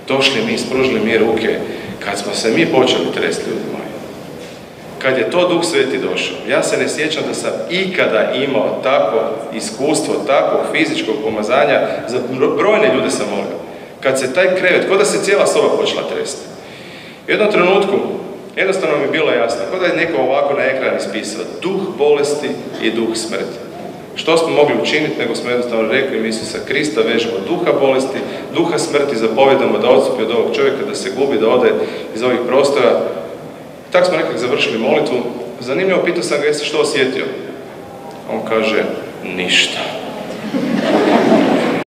došli mi, spružili mi ruke, kad smo se mi počeli tresti, ljudi moji. Kad je to Duh Sveti došao, ja se ne sjećam da sam ikada imao takvo iskustvo, takvog fizičkog pomazanja, za brojne ljude sam molio. Kad se taj krevet, kao da se cijela soba počela tresti. U jednom trenutku, jednostavno mi je bilo jasno, kao da je neko ovako na ekran ispisao, duh bolesti i duh smrti. Što smo mogli učiniti, nego smo jednostavno rekli mi Isusa Krista, vežemo duha bolesti, duha smrti, zapovjedamo da odstupi od ovog čovjeka, da se gubi, da ode iz ovih prostora. Tako smo nekako završili molitvu. Zanimljivo, pitao sam ga, jesi što osjetio? On kaže, ništa.